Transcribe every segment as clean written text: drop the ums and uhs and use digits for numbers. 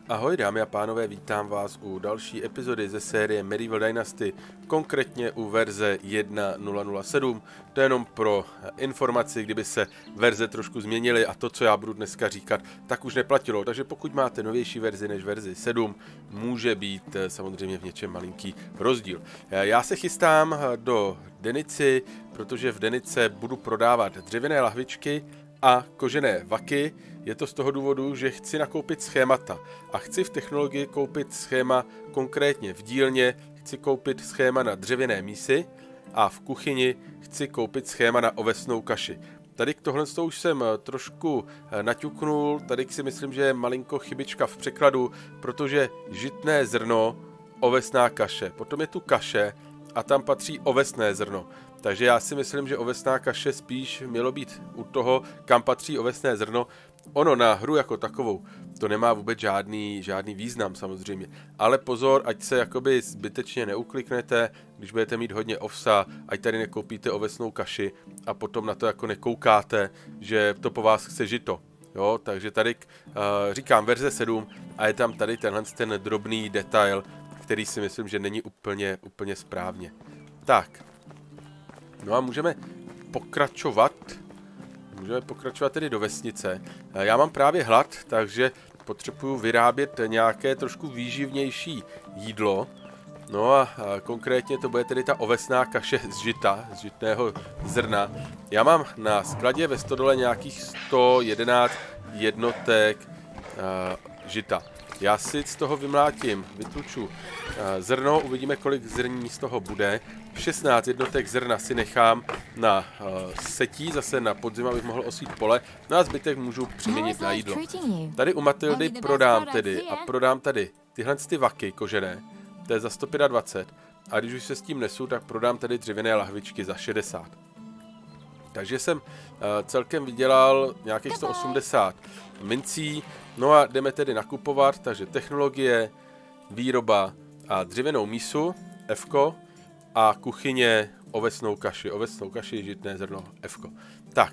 Ahoj dámy a pánové, vítám vás u další epizody ze série Medieval Dynasty, konkrétně u verze 1.007. To je jenom pro informaci, kdyby se verze trošku změnily a to, co já budu dneska říkat, tak už neplatilo. Takže pokud máte novější verzi než verzi 7, může být samozřejmě v něčem malinký rozdíl. Já se chystám do Denici, protože v Denice budu prodávat dřevěné lahvičky a kožené vaky. Je to z toho důvodu, že chci nakoupit schémata a chci v technologii koupit schéma konkrétně v dílně, chci koupit schéma na dřevěné mísy a v kuchyni chci koupit schéma na ovesnou kaši. Tady k tohle už jsem trošku naťuknul, tady si myslím, že je malinko chybička v překladu, protože žitné zrno, ovesná kaše, potom je tu kaše a tam patří ovesné zrno. Takže já si myslím, že ovesná kaše spíš mělo být u toho, kam patří ovesné zrno. Ono na hru jako takovou to nemá vůbec žádný význam samozřejmě. Ale pozor, ať se jakoby zbytečně neukliknete, když budete mít hodně ovsa, ať tady nekoupíte ovesnou kaši a potom na to jako nekoukáte, že to po vás chce žito. Jo, takže tady říkám verze 7 a je tam tady ten drobný detail, který si myslím, že není úplně správně. Tak. No a můžeme pokračovat tedy do vesnice. Já mám právě hlad, takže potřebuju vyrábět nějaké trošku výživnější jídlo. No a konkrétně to bude tedy ta ovesná kaše z žita, z žitného zrna. Já mám na skladě ve stodole nějakých 111 jednotek žita. Já si z toho vymlátím, vytluču zrno, uvidíme, kolik zrní z toho bude. 16 jednotek zrna si nechám na setí, zase na podzim, abych mohl osít pole, no a zbytek můžu přeměnit na jídlo. Tady u Matildy prodám tady tyhle ty vaky kožené, to je za 125, a když už se s tím nesu, tak prodám tady dřevěné lahvičky za 60. Takže jsem celkem vydělal nějakých 180 mincí, no a jdeme tedy nakupovat, takže technologie, výroba a dřevěnou mísu, F-ko, a kuchyně ovesnou kaši, žitné zrno, F-ko. Tak,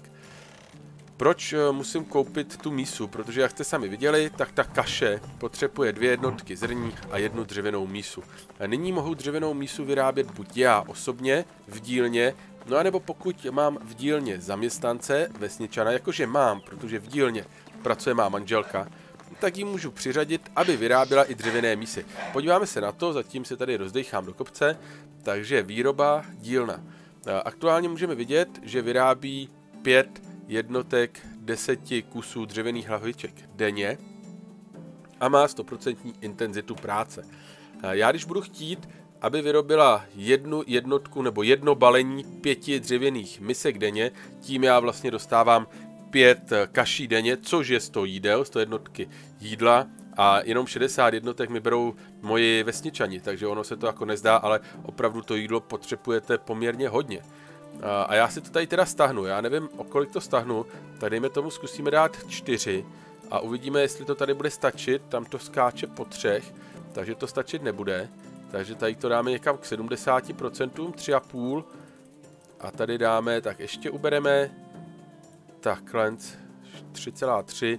proč musím koupit tu mísu? Protože jak jste sami viděli, tak ta kaše potřebuje 2 jednotky zrní a 1 dřevěnou mísu. A nyní mohu dřevěnou mísu vyrábět buď já osobně v dílně, no anebo pokud mám v dílně zaměstnance, vesničana, jakože mám, protože v dílně pracuje má manželka, tak ji můžu přiřadit, aby vyráběla i dřevěné mísy. Podíváme se na to, zatím se tady rozdejchám do kopce, takže výroba, dílna. Aktuálně můžeme vidět, že vyrábí 5 jednotek 10 kusů dřevěných lahviček denně a má 100% intenzitu práce. Já když budu chtít, aby vyrobila 1 jednotku nebo 1 balení 5 dřevěných misek denně, tím já vlastně dostávám 5 kaší denně, což je 100 jídel, 100 jednotky jídla a jenom 60 jednotek mi berou moji vesničani, takže ono se to jako nezdá, ale opravdu to jídlo potřebujete poměrně hodně. A já si to tady teda stahnu, já nevím, o kolik to stahnu, tak dejme tomu zkusíme dát 4 a uvidíme, jestli to tady bude stačit, tam to skáče po 3, takže to stačit nebude, takže tady to dáme někam k 70%, 3,5 a tady dáme, tak ještě ubereme, takhle 3,3,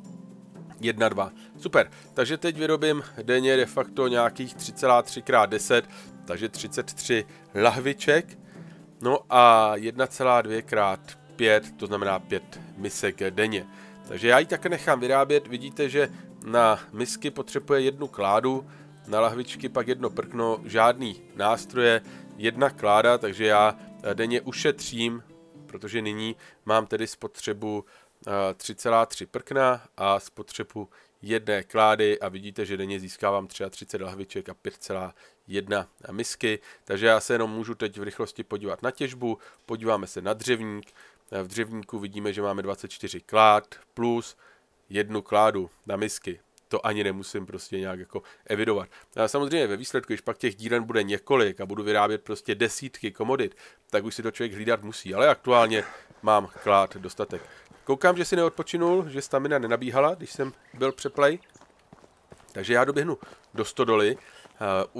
1,2. Super, takže teď vyrobím denně de facto nějakých 3,3 x 10, takže 33 lahviček. No a 1,2 x 5, to znamená 5 misek denně. Takže já ji také nechám vyrábět, vidíte, že na misky potřebuje 1 kládu, na lahvičky pak 1 prkno, žádný nástroje, 1 kláda, takže já denně ušetřím, protože nyní mám tedy spotřebu 3,3 prkna a spotřebu 1 klády a vidíte, že denně získávám 33 lahviček a 5,1 misky, takže já se jenom můžu teď v rychlosti podívat na těžbu, podíváme se na dřevník, v dřevníku vidíme, že máme 24 klád plus 1 kládu na misky. To ani nemusím prostě nějak jako evidovat. A samozřejmě ve výsledku, když pak těch dílen bude několik a budu vyrábět prostě desítky komodit, tak už si to člověk hlídat musí, ale aktuálně mám klád dostatek. Koukám, že si neodpočinul, že stamina nenabíhala, když jsem byl přeplay. Takže já doběhnu do stodoly,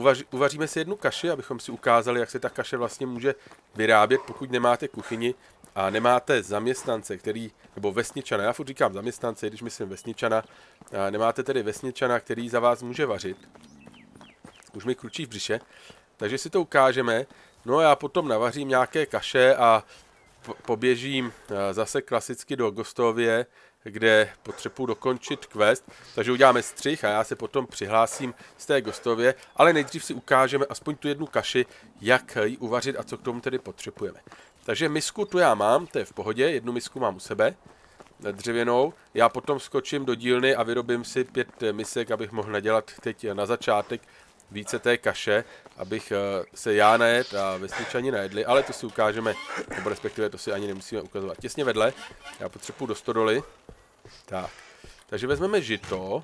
uvaříme si 1 kaši, abychom si ukázali, jak se ta kaše vlastně může vyrábět, pokud nemáte kuchyni a nemáte zaměstnance, nebo vesničana, já furt říkám zaměstnance, když myslím vesničana, a nemáte tedy vesničana, který za vás může vařit, už mi kručí v břiše, takže si to ukážeme, no já potom navařím nějaké kaše a poběžím zase klasicky do Gostovie, kde potřebuji dokončit quest, takže uděláme střih a já se potom přihlásím z té Gostovie, ale nejdřív si ukážeme aspoň tu jednu kaši, jak ji uvařit a co k tomu tedy potřebujeme. Takže misku tu já mám, to je v pohodě, jednu misku mám u sebe, dřevěnou, já potom skočím do dílny a vyrobím si 5 misek, abych mohl nadělat teď na začátek více té kaše, abych se já najet a vesničani najedli, ale to si ukážeme, nebo respektive to si ani nemusíme ukazovat. Těsně vedle, já potřebuji do stodoly. Tak, takže vezmeme žito,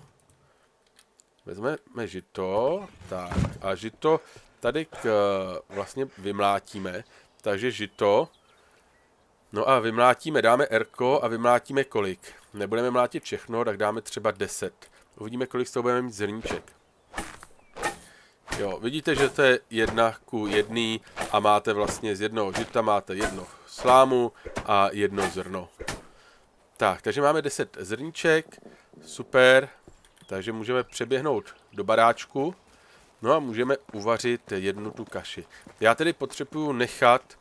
tak a žito tady vlastně vymlátíme, takže žito, no a vymlátíme, dáme Rko a vymlátíme kolik. Nebudeme mlátit všechno, tak dáme třeba 10. Uvidíme, kolik z toho budeme mít zrníček. Jo, vidíte, že to je 1:1 a máte vlastně z jednoho žita máte jedno slámu a jedno zrno. Tak, takže máme 10 zrníček, super, takže můžeme přeběhnout do baráčku, no a můžeme uvařit jednu tu kaši. Já tedy potřebuju nechat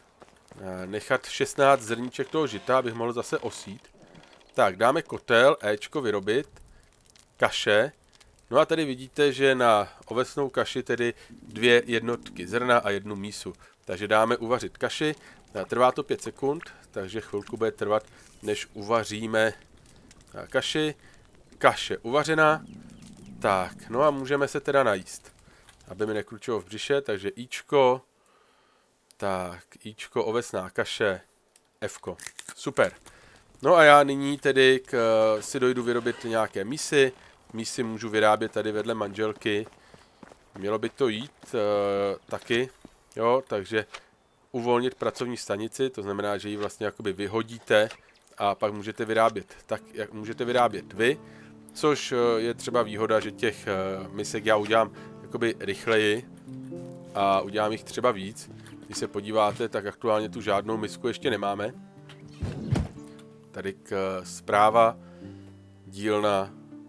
16 zrníček toho žita, abych mohl zase osít. Tak, dáme kotel, Ečko vyrobit, kaše. No a tady vidíte, že na ovesnou kaši tedy 2 jednotky zrna a 1 mísu. Takže dáme uvařit kaši, trvá to 5 sekund, takže chvilku bude trvat, než uvaříme kaši. Kaše uvařená. Tak, no a můžeme se teda najíst, aby mi nekručilo v břiše, takže Ičko. Tak, Ičko, ovesná kaše, Fko. Super. No a já nyní tedy si dojdu vyrobit nějaké mísy. Mísy můžu vyrábět tady vedle manželky. Mělo by to jít taky, jo, takže uvolnit pracovní stanici, to znamená, že ji vlastně jakoby vyhodíte a pak můžete vyrábět tak, jak můžete vyrábět vy, což je třeba výhoda, že těch misek já udělám jakoby rychleji a udělám jich třeba víc. Když se podíváte, tak aktuálně tu žádnou misku ještě nemáme. Tady zpráva, dílna.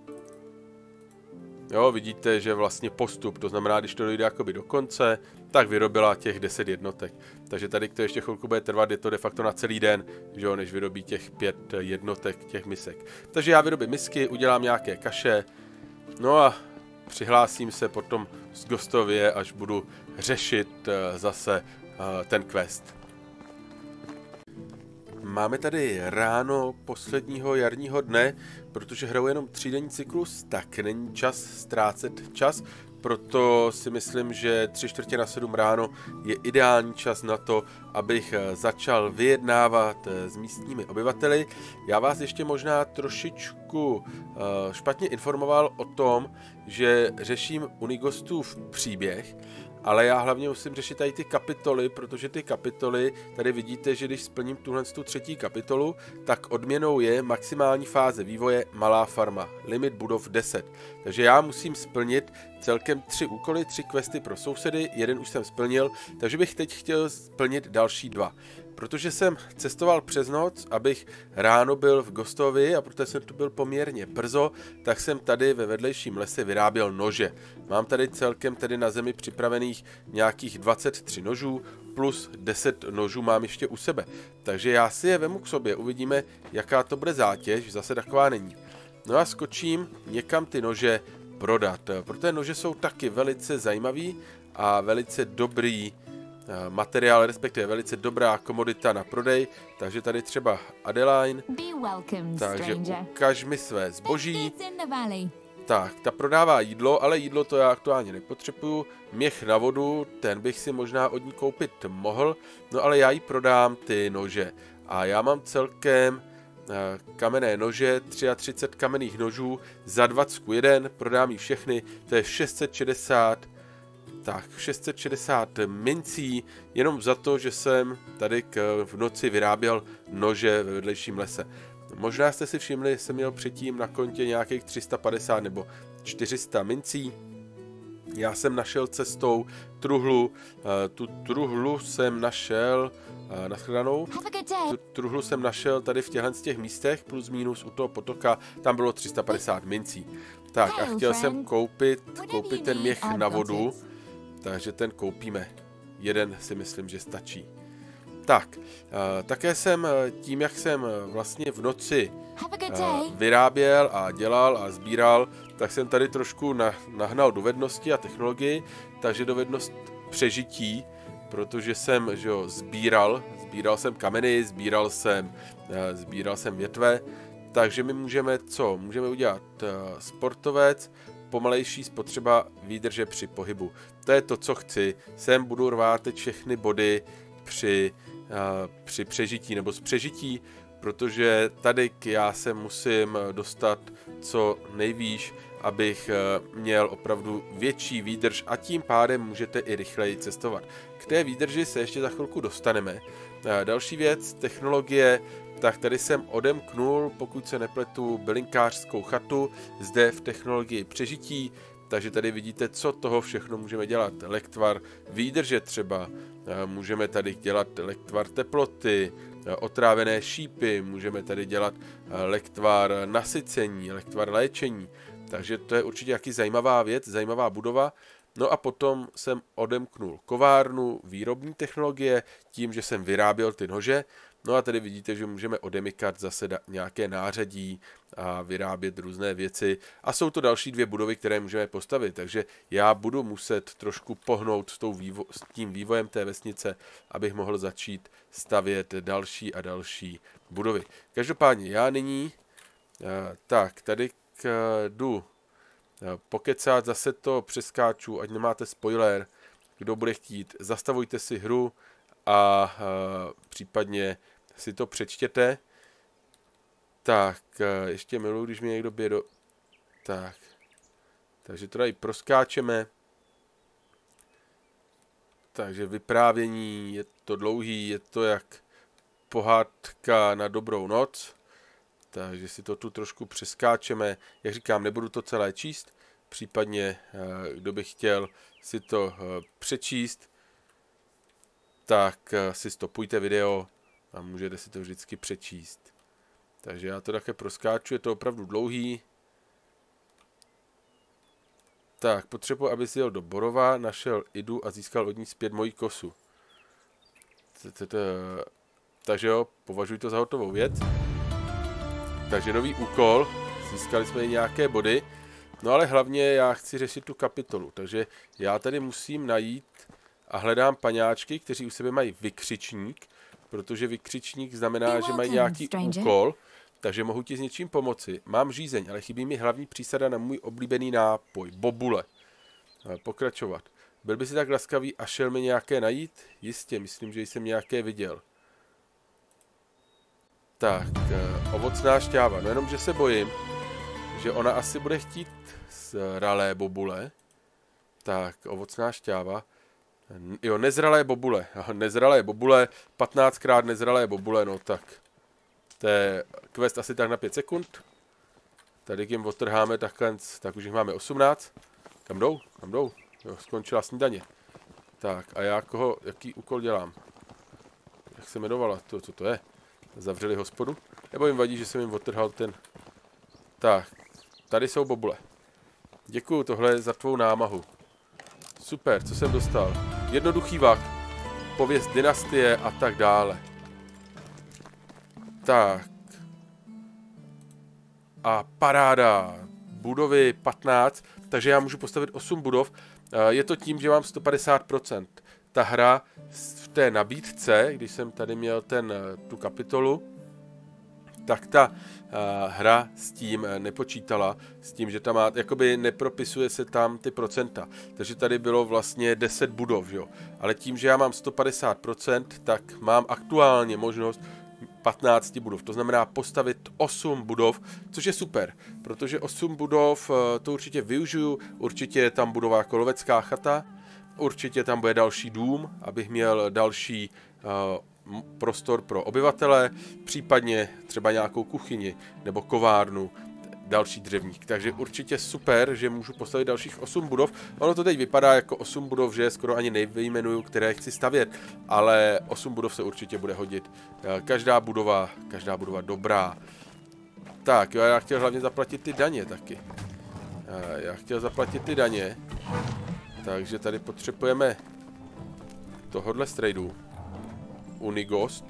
Jo, vidíte, že vlastně postup, to znamená, když to dojde jakoby do konce, tak vyrobila těch 10 jednotek. Takže tady to ještě chvilku bude trvat, je to de facto na celý den, že jo, než vyrobí těch 5 jednotek těch misek. Takže já vyrobím misky, udělám nějaké kaše, no a přihlásím se potom z Gostovie, až budu řešit zase ten quest. Máme tady ráno posledního jarního dne, protože hraju jenom 3denní cyklus, tak není čas ztrácet čas, proto si myslím, že 6:45 ráno je ideální čas na to, abych začal vyjednávat s místními obyvateli. Já vás ještě možná trošičku špatně informoval o tom, že řeším Unigostův příběh, ale já hlavně musím řešit tady ty kapitoly, protože ty kapitoly, tady vidíte, že když splním tuhle tu 3. kapitolu, tak odměnou je maximální fáze vývoje malá farma, limit budov 10. Takže já musím splnit celkem 3 úkoly, 3 questy pro sousedy, jeden už jsem splnil, takže bych teď chtěl splnit další 2. Protože jsem cestoval přes noc, abych ráno byl v Gostovii a protože jsem tu byl poměrně brzo, tak jsem tady ve vedlejším lese vyráběl nože. Mám tady celkem tedy na zemi připravených nějakých 23 nožů, plus 10 nožů mám ještě u sebe. Takže já si je vemu k sobě, uvidíme, jaká to bude zátěž, zase taková není. No a skočím někam ty nože prodat, protože nože jsou taky velice zajímavý a velice dobrý materiál, respektive velice dobrá komodita na prodej, takže tady třeba Adeline, takže ukaž mi své zboží. Tak, ta prodává jídlo, ale jídlo to já aktuálně nepotřebuju. Měch na vodu, ten bych si možná od ní koupit mohl, no ale já jí prodám ty nože. A já mám celkem kamenné nože, 33 kamenných nožů za 21, prodám jí všechny, to je 660. Tak, 660 mincí, jenom za to, že jsem tady v noci vyráběl nože ve vedlejším lese. Možná jste si všimli, že jsem měl předtím na kontě nějakých 350 nebo 400 mincí. Já jsem našel cestou truhlu, tu truhlu jsem našel Nashledanou. Truhlu jsem našel tady v těch místech, plus minus u toho potoka, tam bylo 350 mincí. Tak a chtěl jsem koupit ten měch na vodu, takže ten koupíme. Jeden si myslím, že stačí. Tak, také jsem tím, jak jsem vlastně v noci vyráběl a dělal a sbíral, tak jsem tady trošku nahnal dovednosti a technologii, takže dovednost přežití, protože jsem, že jo, sbíral jsem kameny, sbíral jsem větve, takže my můžeme co? Můžeme udělat sportovec, pomalejší spotřeba výdrže při pohybu. To je to, co chci. Sem budu rvát teď všechny body při přežití nebo z přežití, protože tady já se musím dostat co nejvýš, abych měl opravdu větší výdrž a tím pádem můžete i rychleji cestovat. K té výdrži se ještě za chvilku dostaneme. Další věc, technologie, tak tady jsem odemknul, pokud se nepletu, bylinkářskou chatu, zde v technologii přežití, takže tady vidíte, co toho všechno můžeme dělat. Lektvar výdrže třeba, můžeme tady dělat lektvar teploty, otrávené šípy, můžeme tady dělat lektvar nasycení, lektvar léčení, takže to je určitě jaký zajímavá věc, zajímavá budova. No a potom jsem odemknul kovárnu, výrobní technologie, tím, že jsem vyráběl ty nože. No a tady vidíte, že můžeme odemykat zase nějaké nářadí a vyrábět různé věci. A jsou to další dvě budovy, které můžeme postavit, takže já budu muset trošku pohnout s tím vývojem té vesnice, abych mohl začít stavět další a další budovy. Každopádně já nyní, tak tady jdu pokecat, zase to přeskáču, ať nemáte spoiler, kdo bude chtít, zastavujte si hru a případně si to přečtěte. Tak, ještě miluji, když mi někdo bije do... Tak, takže to tady proskáčeme. Takže vyprávění, je to dlouhý, je to jak pohádka na dobrou noc. Takže si to tu trošku přeskáčeme. Jak říkám, nebudu to celé číst. Případně, kdo by chtěl si to přečíst, tak si stopujte video a můžete si to vždycky přečíst. Takže já to také proskáču, je to opravdu dlouhý. Tak, potřebuji, aby si jel do Borova, našel Idu a získal od ní zpět moji kosu. Takže jo, považuji to za hotovou věc. Takže nový úkol, získali jsme i nějaké body, no ale hlavně já chci řešit tu kapitolu, takže já tady musím najít a hledám paňáčky, kteří u sebe mají vykřičník, protože vykřičník znamená, že mají nějaký úkol, takže mohu ti s něčím pomoci. Mám žízeň, ale chybí mi hlavní přísada na můj oblíbený nápoj, bobule. Pokračovat. Byl by si tak laskavý a šel mi nějaké najít? Jistě, myslím, že jsem nějaké viděl. Tak, ovocná šťáva. No jenom, že se bojím, že ona asi bude chtít zralé bobule. Tak, ovocná šťáva. Jo, nezralé bobule. Nezralé bobule, 15krát nezralé bobule, no tak. To je quest asi tak na 5 sekund. Tady jim odtrháme takhle, tak už jich máme 18. Kam jdou? Kam jdou? Jo, skončila snídaně. Tak, a já jaký úkol dělám? Jak se jmenovala? Co to je? Zavřeli hospodu? Nebo jim vadí, že jsem jim odtrhal ten... Tak, tady jsou bobule. Děkuju, tohle za tvou námahu. Super, co jsem dostal? Jednoduchý vak. Pověst dynastie a tak dále. Tak. A paráda. Budovy 15, takže já můžu postavit 8 budov. Je to tím, že mám 150%. Ta hra v té nabídce, když jsem tady měl tu kapitolu, tak ta hra s tím nepočítala, s tím, že tam má, jakoby nepropisuje se tam ty procenta. Takže tady bylo vlastně 10 budov, jo. Ale tím, že já mám 150%, tak mám aktuálně možnost 15 budov. To znamená postavit 8 budov, což je super, protože 8 budov to určitě využiju, určitě je tam budova jako lovecká chata, určitě tam bude další dům, abych měl další prostor pro obyvatele, případně třeba nějakou kuchyni nebo kovárnu. další dřevník. Takže určitě super, že můžu postavit dalších 8 budov. Ono to teď vypadá jako 8 budov, že skoro ani nevyjmenuju, které chci stavět, ale 8 budov se určitě bude hodit. Každá budova dobrá. Tak, jo, já chtěl hlavně zaplatit ty daně taky. Takže tady potřebujeme tohodle strejdu. Unigost.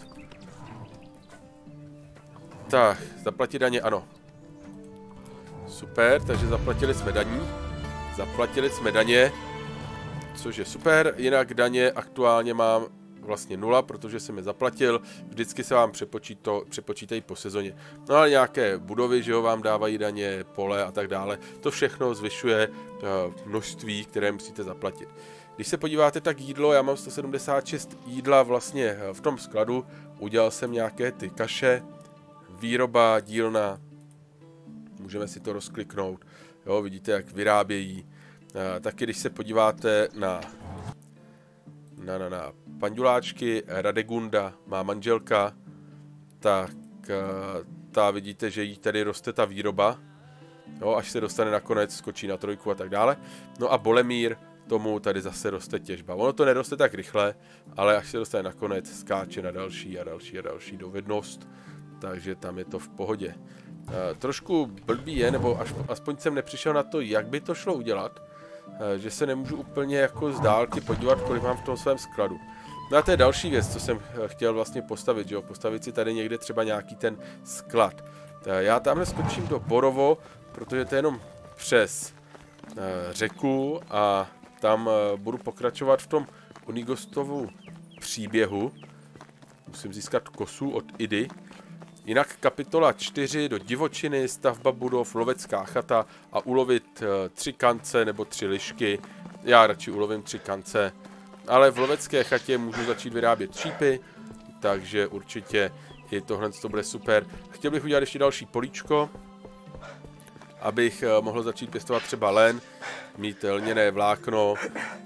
Tak, zaplatit daně, ano. Super, takže zaplatili jsme daně, což je super, jinak daně aktuálně mám vlastně 0, protože jsem je zaplatil, vždycky se vám přepočítají po sezóně. No ale nějaké budovy, že jo, vám dávají daně, pole a tak dále, to všechno zvyšuje množství, které musíte zaplatit. Když se podíváte, tak jídlo, já mám 176 jídla vlastně v tom skladu, udělal jsem nějaké ty kaše, výroba, dílna, můžeme si to rozkliknout, jo, vidíte, jak vyrábějí. Taky když se podíváte na panduláčky, Radegunda má manželka, tak ta vidíte, že jí tady roste ta výroba, jo, až se dostane nakonec, skočí na 3 a tak dále. No a Bolemír, tomu tady zase roste těžba. Ono to neroste tak rychle, ale až se dostane nakonec, skáče na další a další dovednost, takže tam je to v pohodě. Trošku blbý je, nebo aspoň jsem nepřišel na to, jak by to šlo udělat, že se nemůžu úplně jako z dálky podívat, kolik mám v tom svém skladu. No a to je další věc, co jsem chtěl vlastně postavit, že jo? Postavit si tady někde třeba nějaký ten sklad. Já tamhle skočím do Borovo, protože to je jenom přes řeku a tam budu pokračovat v tom Unigostovu příběhu. Musím získat kosu od Idy. Jinak kapitola 4 do divočiny, stavba budov, lovecká chata a ulovit 3 kance nebo 3 lišky. Já radši ulovím 3 kance, ale v lovecké chatě můžu začít vyrábět šípy, takže určitě i tohle to bude super. Chtěl bych udělat ještě další políčko, abych mohl začít pěstovat třeba len, mít lněné vlákno.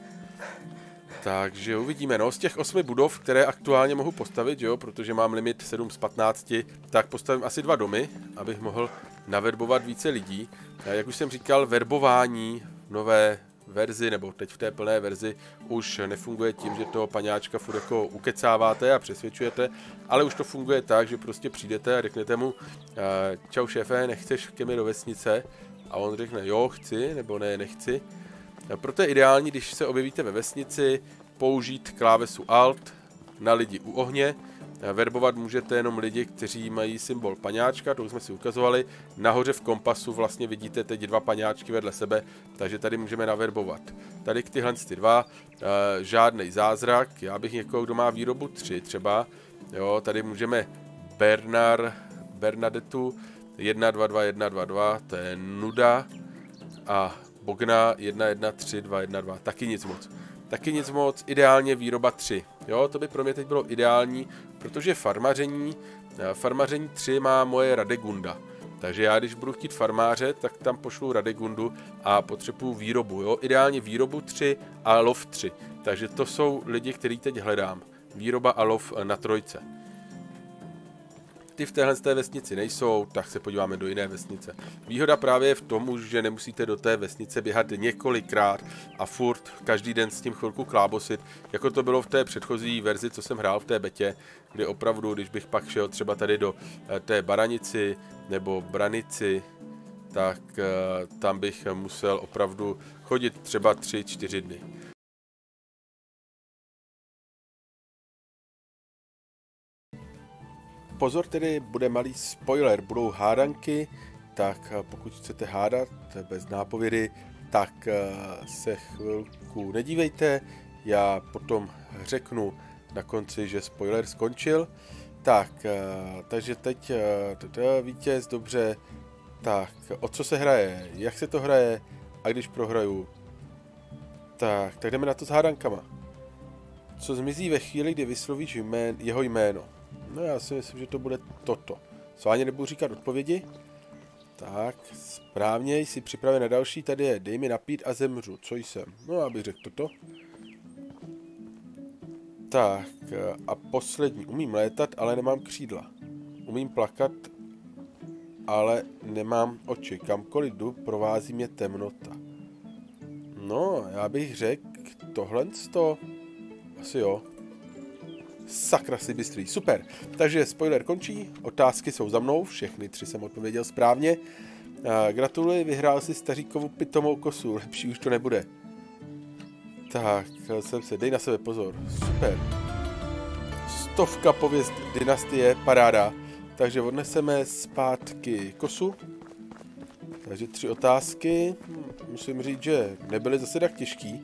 Takže uvidíme, no, z těch 8 budov, které aktuálně mohu postavit, jo, protože mám limit 7 z 15, tak postavím asi 2 domy, abych mohl naverbovat více lidí. A jak už jsem říkal, verbování v nové verzi, nebo teď v té plné verzi, už nefunguje tím, že toho paňáčka furt jako ukecáváte a přesvědčujete, ale už to funguje tak, že prostě přijdete a řeknete mu, čau šéfe, nechceš ke mně do vesnice? A on řekne, jo, chci, nebo ne, nechci. Proto je ideální, když se objevíte ve vesnici, použít klávesu Alt na lidi u ohně. Verbovat můžete jenom lidi, kteří mají symbol paňáčka, to už jsme si ukazovali. Nahoře v kompasu vlastně vidíte teď 2 paňáčky vedle sebe, takže tady můžeme naverbovat. Tady k tyhle 2, žádný zázrak, já bych někoho, kdo má výrobu 3 třeba. Jo, tady můžeme Bernadettu 1, 2, 2, 1, 2, 2, to je nuda. A Bogna 1, 1, 3, 2, 1, 2, taky nic moc, ideálně výroba 3, jo, to by pro mě teď bylo ideální, protože farmaření 3 má moje Radegunda, takže já když budu chtít farmáře, tak tam pošlu Radegundu a potřebuju výrobu, jo, ideálně výrobu 3 a lov 3, takže to jsou lidi, který teď hledám, výroba a lov na 3. Ty v téhle vesnici nejsou, tak se podíváme do jiné vesnice. Výhoda právě je v tom, že nemusíte do té vesnice běhat několikrát a furt každý den s tím chvilku klábosit, jako to bylo v té předchozí verzi, co jsem hrál v té betě, kdy opravdu, když bych pak šel třeba tady do té Baranici nebo Branici, tak tam bych musel opravdu chodit třeba 3-4 dny. Pozor, tedy bude malý spoiler, budou hádanky, tak pokud chcete hádat bez nápovědy, tak se chvilku nedívejte, já potom řeknu na konci, že spoiler skončil. Tak, takže teď vítěz, dobře, tak o co se hraje, jak se to hraje a když prohraju, tak jdeme na to s hádankama. Co zmizí ve chvíli, kdy vyslovíš jeho jméno? No já si myslím, že to bude toto. Sváně nebudu říkat odpovědi. Tak, správně, jsi připraven na další, tady je, dej mi napít a zemřu, co jsem? No já bych řekl toto. Tak, a poslední, umím létat, ale nemám křídla. Umím plakat, ale nemám oči. Kamkoliv jdu, provází mě temnota. No, já bych řekl tohle to. Asi jo. Sakra, si bystrý. Super. Takže spoiler končí. Otázky jsou za mnou. Všechny 3 jsem odpověděl správně. Gratuluji, vyhrál si staříkovu pitomou kosu. Lepší už to nebude. Tak, jsem se. Dej na sebe pozor. Super. 100 pověst dynastie. Paráda. Takže odneseme zpátky kosu. Takže 3 otázky. Musím říct, že nebyly zase tak těžký.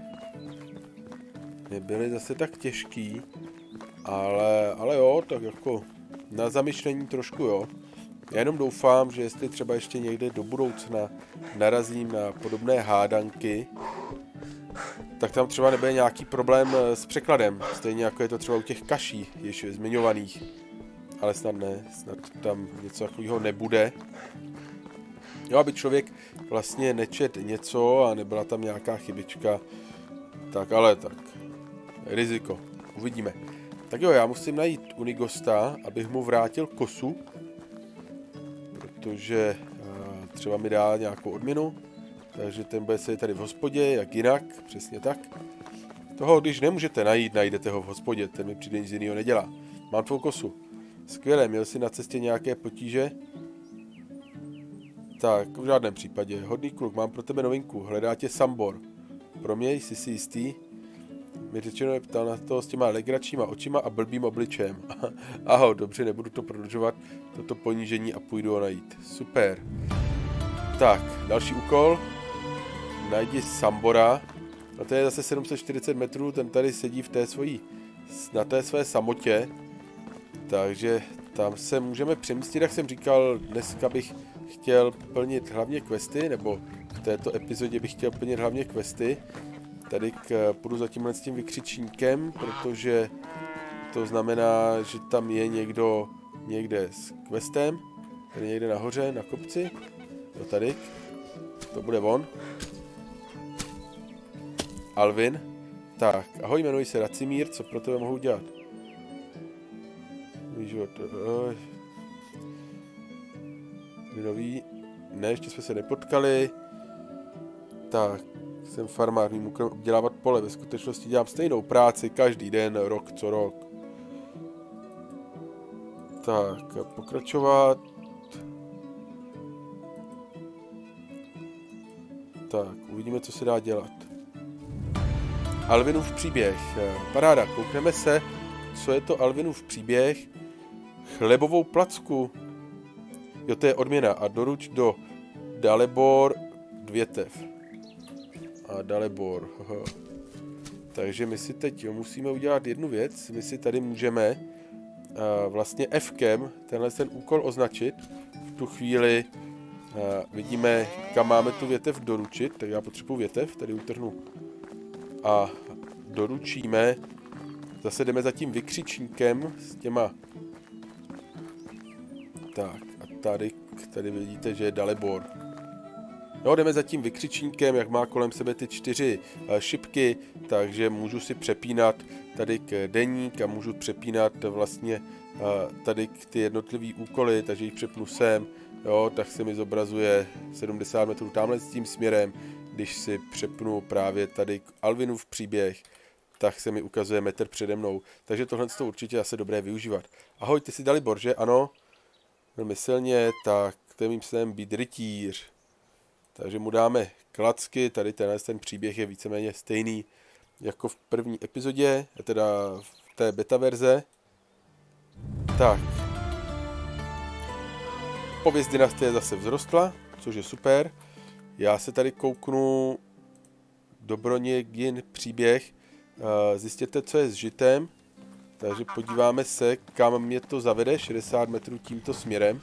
Ale jo, tak jako na zamyšlení trošku jo. Já jenom doufám, že jestli třeba ještě někde do budoucna narazím na podobné hádanky, tak tam třeba nebude nějaký problém s překladem. Stejně jako je to třeba u těch kaší, již zmiňovaných. Ale snad ne, snad tam něco takového nebude. Jo, aby člověk vlastně nečet něco a nebyla tam nějaká chybička. Tak, ale tak. Riziko. Uvidíme. Tak jo, já musím najít Unigosta, abych mu vrátil kosu. Protože třeba mi dá nějakou odměnu. Takže ten bude sedět tady v hospodě, jak jinak. Přesně tak. Toho, když nemůžete najít, najdete ho v hospodě. Ten mi přijde nic jiného nedělá. Mám tvou kosu. Skvělé, měl jsi na cestě nějaké potíže? Tak, v žádném případě. Hodný kluk, mám pro tebe novinku. Hledá tě Sambor. Proměj, jsi si jistý? Mi řečeno je ptal na to s těma legračníma očima a blbým obličejem. Aho, dobře, nebudu to prodlužovat, toto ponížení a půjdu ho najít. Super. Tak, další úkol. Najdi Sambora. A to je zase 740 metrů, ten tady sedí na té své samotě. Takže tam se můžeme přemístit, jak jsem říkal, dneska bych chtěl plnit hlavně questy, nebo v této epizodě bych chtěl plnit hlavně questy. Tady půjdu za tímhle s tím vykřičníkem, protože to znamená, že tam je někdo někde s questem. Tady někde nahoře, na kopci. Jo, tady. To bude on. Alvin. Tak, ahoj, jmenuji se Racimír, co pro tebe mohu dělat? Nový. Ne, ještě jsme se nepotkali. Tak, jsem farmář, mým úkolem obdělávat pole. Ve skutečnosti dělám stejnou práci každý den, rok co rok. Tak, pokračovat. Tak, uvidíme, co se dá dělat. Alvinův příběh. Paráda, koukneme se, co je to Alvinův příběh. Chlebovou placku. Jo, to je odměna. A doruč do Dalebor 2 tev. A Dalebor. Takže my si teď musíme udělat jednu věc. My si tady můžeme vlastně F-kem ten úkol označit. V tu chvíli vidíme, kam máme tu větev doručit. Tak já potřebuji větev, tady utrhnu. A doručíme. Zase jdeme za tím vykřičníkem s těma. Tak a tady vidíte, že je Dalebor. Jo, jdeme za tím vykřičníkem, jak má kolem sebe ty 4 šipky, takže můžu si přepínat tady k deník a můžu přepínat vlastně tady k ty jednotlivý úkoly, takže jich přepnu sem, jo, tak se mi zobrazuje 70 metrů tamhle s tím směrem. Když si přepnu právě tady k Alvinův příběh, tak se mi ukazuje metr přede mnou. Takže tohle to určitě asi dobré využívat. Ahoj, ty jsi Dalibor, že? Ano? Velmi silně, tak to je mým snem být rytíř. Takže mu dáme klacky, tady ten příběh je víceméně stejný jako v první epizodě, teda v té beta verze. Tak. Pověst dynastie zase vzrostla, což je super. Já se tady kouknu Dobroněgin příběh. Zjistěte, co je s žitem. Takže podíváme se, kam mě to zavede. 60 metrů tímto směrem.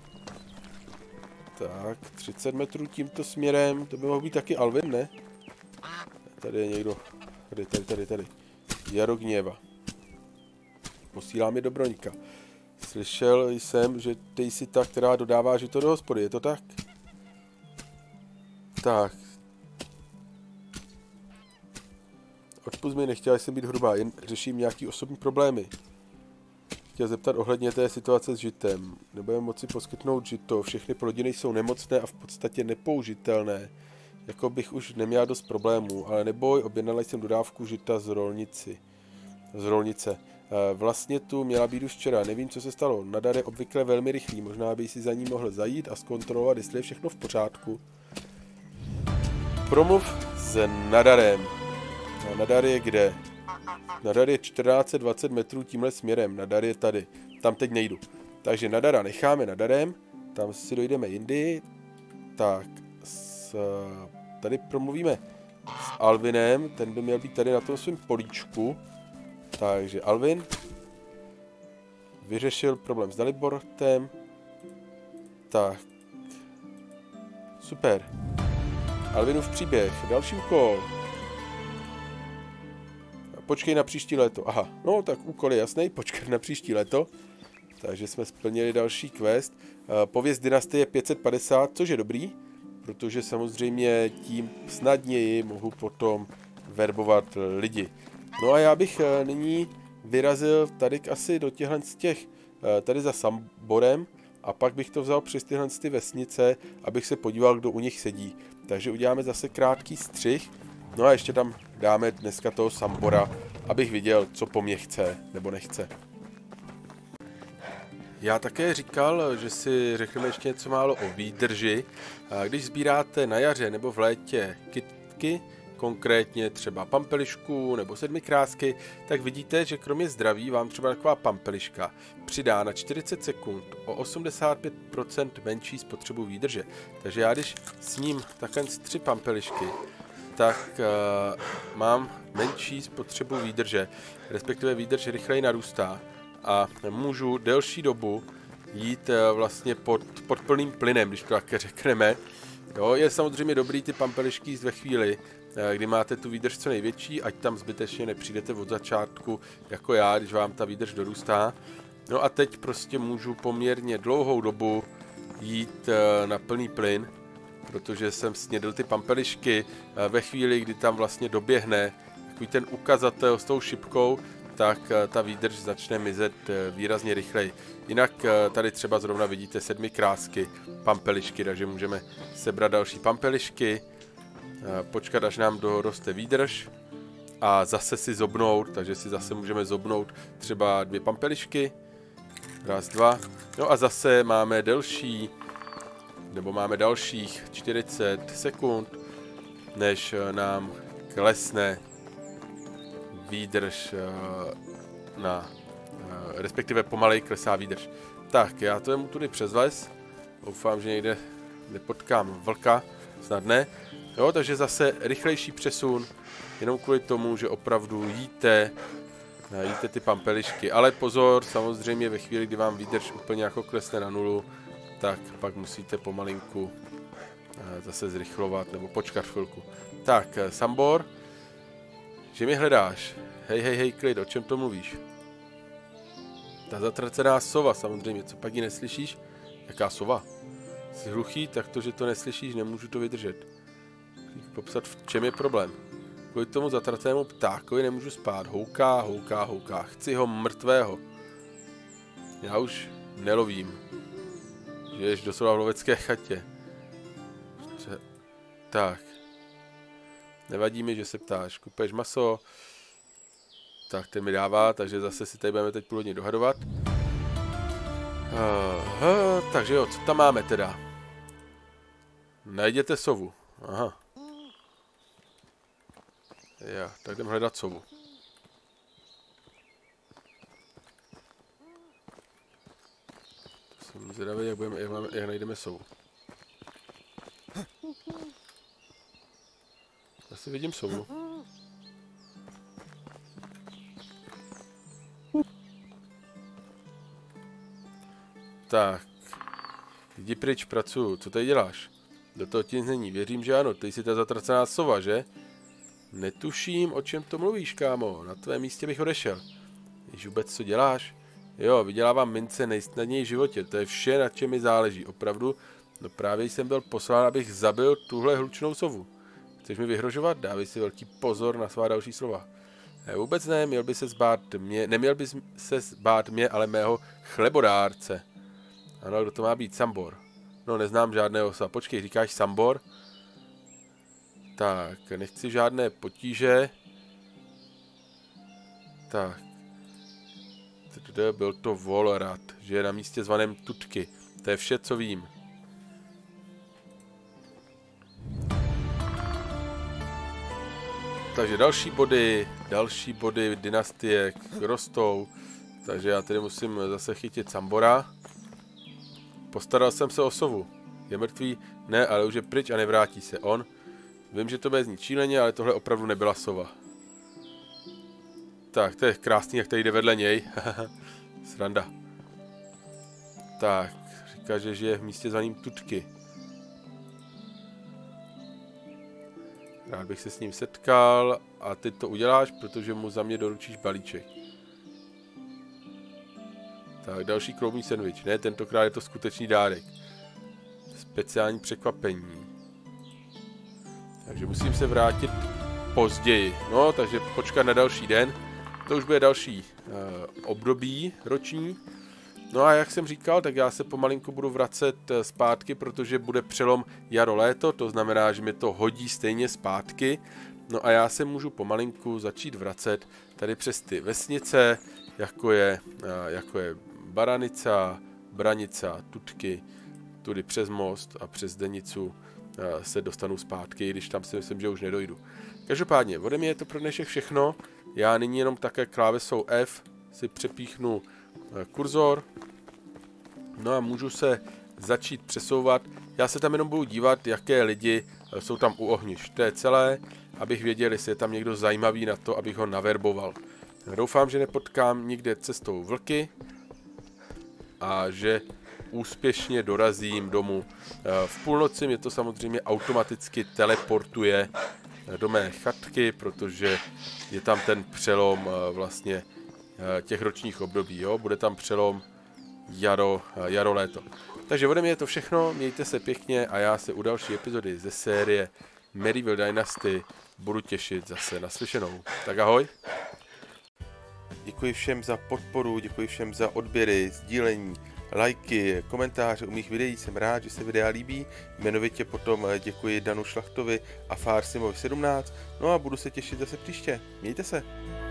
Tak, 30 metrů tímto směrem. To by mohl být taky Alvin, ne? Tady je někdo. Tady. Jarogněva. Posílá mi Dobroňka. Slyšel jsem, že ty jsi ta, která dodává žito do hospody. Je to tak? Tak. Odpust mi, nechtěla jsem být hrubá, jen řeším nějaký osobní problémy. chtěl zeptat ohledně té situace s žitem. Nebudeme moci poskytnout žito, všechny plodiny jsou nemocné a v podstatě nepoužitelné. Jako bych už neměla dost problémů, ale neboj, objednala jsem dodávku žita z rolnice. Vlastně tu měla být už včera, nevím, co se stalo. Nadar je obvykle velmi rychlý, možná by si za ní mohl zajít a zkontrolovat, jestli je všechno v pořádku. Promluv s Nadarem. Nadar je kde? Nadar je 1420 metrů tímhle směrem, Nadar je tady. Tam teď nejdu. Takže Nadara necháme Nadarem, tam si dojdeme jindy. Tak, tady promluvíme s Alvinem, ten by měl být tady na tom svém políčku. Takže Alvin vyřešil problém s Dalibortem. Tak. Super. Alvinův příběh. Další úkol. Počkej na příští léto. Aha, no tak úkol je jasný. Počkej na příští léto. Takže jsme splnili další quest. Pověst dynastie 550, což je dobrý. Protože samozřejmě tím snadněji mohu potom verbovat lidi. No a já bych nyní vyrazil tady asi do těchhle z těch, tady za Samborem a pak bych to vzal přes tyhle ty vesnice, abych se podíval, kdo u nich sedí. Takže uděláme zase krátký střih, no a ještě tam dáme dneska toho Sambora, abych viděl, co po mně chce nebo nechce. Já také říkal, že si řekneme ještě něco málo o výdrži. Když sbíráte na jaře nebo v létě kytky, konkrétně třeba pampelišku nebo sedmikrásky, tak vidíte, že kromě zdraví vám třeba taková pampeliška přidá na 40 sekund o 85% menší spotřebu výdrže. Takže já když sním takhle 3 pampelišky, tak mám menší spotřebu výdrže, respektive výdrž rychleji narůstá a můžu delší dobu jít vlastně pod plným plynem, když to také řekneme. Jo, je samozřejmě dobrý ty pampelišky jíst ve chvíli, kdy máte tu výdrž co největší, ať tam zbytečně nepřijdete od začátku, jako já, když vám ta výdrž dorůstá. No a teď prostě můžu poměrně dlouhou dobu jít na plný plyn, protože jsem snědl ty pampelišky ve chvíli, kdy tam vlastně doběhne takový ten ukazatel s tou šipkou, tak ta výdrž začne mizet výrazně rychleji. Jinak tady třeba zrovna vidíte 7 krásky, pampelišky, takže můžeme sebrat další pampelišky, počkat, až nám doroste výdrž a zase si zobnout, takže si zase můžeme zobnout třeba 2 pampelišky, raz, 2, no a zase máme delší, nebo máme dalších 40 sekund, než nám klesne výdrž respektive pomalej klesá výdrž. Tak, já to jemu tudy přes les, doufám, že někde nepotkám vlka, snad ne. Jo, takže zase rychlejší přesun, jenom kvůli tomu, že opravdu jíte ty pampelišky. Ale pozor, samozřejmě ve chvíli, kdy vám výdrž úplně jako klesne na nulu, tak pak musíte pomalinku zase zrychlovat nebo počkat chvilku. Tak, Sambor, že mi hledáš? Hej, klid, o čem to mluvíš? Ta zatracená sova, samozřejmě, co pak ji neslyšíš? Jaká sova? Jsi hluchý, tak to, že to neslyšíš, nemůžu to vydržet. Popsat, v čem je problém. Kvůli tomu zatracenému ptákovi nemůžu spát. Houká. Chci ho mrtvého. Já už nelovím. Žiješ doslova v lovecké chatě. Tak. Nevadí mi, že se ptáš. Kupuješ maso. Tak, ten mi dává, takže zase si tady budeme teď půl hodně dohadovat. Takže jo, co tam máme teda? Najděte sovu. Aha. Já, tak jdem hledat sovu. Jsem zvědavý, jak najdeme sovu. Asi vidím sovu. Tak. Jdi pryč, pracuju. Co tady děláš? Do toho ti není. Věřím, že ano. Ty jsi ta zatracená sova, že? Netuším, o čem to mluvíš, kámo. Na tvém místě bych odešel. Víš vůbec, co děláš? Jo, vydělávám mince nejsnadněji v životě. To je vše, na čem mi záleží. Opravdu, no právě jsem byl poslán, abych zabil tuhle hlučnou sovu. Chceš mi vyhrožovat? Dávej si velký pozor na svá další slova. Vůbec ne, měl by se zbát mě, neměl by se zbát mě, ale mého chlebodárce. Ano, kdo to má být? Sambor. No, neznám žádného osa. Počkej, říkáš Sambor? Tak, nechci žádné potíže. Tak. Byl to Volrad, že je na místě zvaném Tutky. To je vše, co vím. Takže další body dynastie rostou. Takže já tedy musím zase chytit Sambora. Postaral jsem se o sovu. Je mrtvý? Ne, ale už je pryč a nevrátí se. On? Vím, že to bude znít šíleně, ale tohle opravdu nebyla sova. Tak, to je krásný, jak tady jde vedle něj. Sranda. Tak, říká, že žije v místě zvaným Tutky. Rád bych se s ním setkal a ty to uděláš, protože mu za mě doručíš balíček. Tak, další kloubní sendvič. Ne, tentokrát je to skutečný dárek. Speciální překvapení. Takže musím se vrátit později. No, takže počkat na další den. To už bude další období roční. No a jak jsem říkal, tak já se pomalinku budu vracet zpátky, protože bude přelom jaro-léto, to znamená, že mi to hodí stejně zpátky. No a já se můžu pomalinku začít vracet tady přes ty vesnice, jako je Baranica, Branica, Tutky, tudy přes most a přes Denicu se dostanu zpátky, když tam si myslím, že už nedojdu. Každopádně, ode mě je to pro dnešek všechno. Já nyní jenom také klávesou F si přepíchnu kurzor. No a můžu se začít přesouvat. Já se tam jenom budu dívat, jaké lidi jsou tam u ohnišť. To je celé, abych věděl, jestli je tam někdo zajímavý na to, abych ho naverboval. Doufám, že nepotkám nikde cestou vlky a že úspěšně dorazím domů. V půlnoci mě to samozřejmě automaticky teleportuje do mé chatky, protože je tam ten přelom vlastně těch ročních období, jo? Bude tam přelom jaro, léto. Takže ode mě je to všechno, mějte se pěkně a já se u další epizody ze série Medieval Dynasty budu těšit zase naslyšenou. Tak ahoj. Děkuji všem za podporu, děkuji všem za odběry, sdílení, lajky, komentáře u mých videí, jsem rád, že se videa líbí. Jmenovitě potom děkuji Danu Šlachtovi a Farsimovi 17. No a budu se těšit zase příště. Mějte se.